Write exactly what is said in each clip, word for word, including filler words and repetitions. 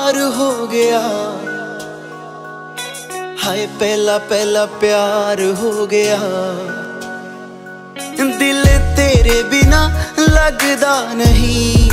बार हो गया, हाय पहला पहला प्यार हो गया। दिल तेरे बिना लगदा नहीं,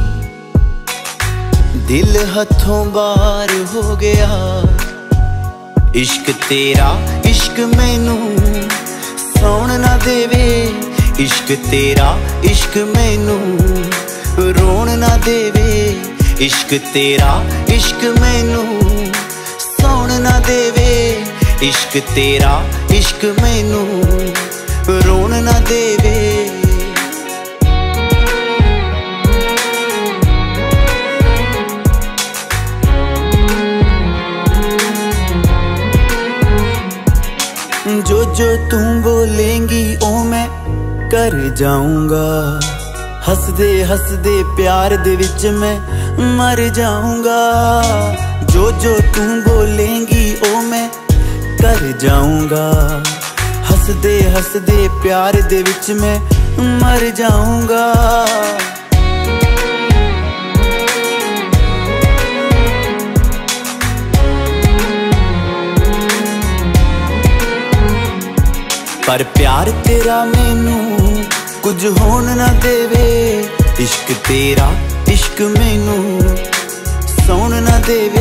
दिल हथों बार हो गया। इश्क तेरा इश्क मैनू सौण ना देवे, इश्क तेरा इश्क मैनू रोण ना देवे। इश्क तेरा इश्क मैनू सौण ना देवे, इश्क तेरा इश्क मैनू रोण ना देवे। जो जो तू बोलेंगी ओ मैं कर जाऊंगा, हसदे हसदे प्यार दे विच मैं मर जाऊंगा। जो जो तू बोलेंगी ओ मैं कर जाऊंगा, हसदे हसदे प्यार दे विच मैं मर जाऊंगा। पर प्यार तेरा मैनू कुछ होन ना देवे, इश्क तेरा इश्क मैनू सौण ना देवे।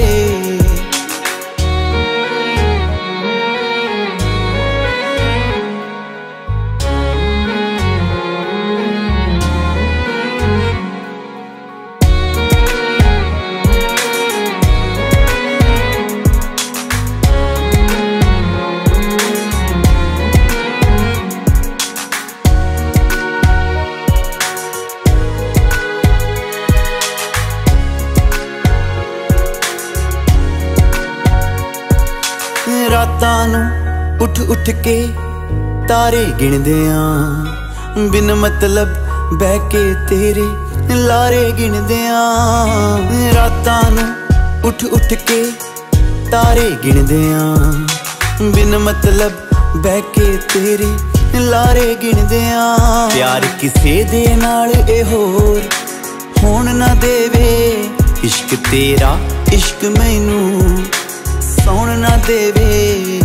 रातां नूं उठ उठ के तारे गिणदे आं, बिन मतलब बह के तेरे लारे गिणदे आं। रातां नूं उठ उठ के तारे गिणदे आं, बिन मतलब बह के तेरे लारे गिणदे आं। प्यार किसे दे नाल ए होर होण ना देवे, इश्क तेरा इश्क मैनू सौण ना देवे।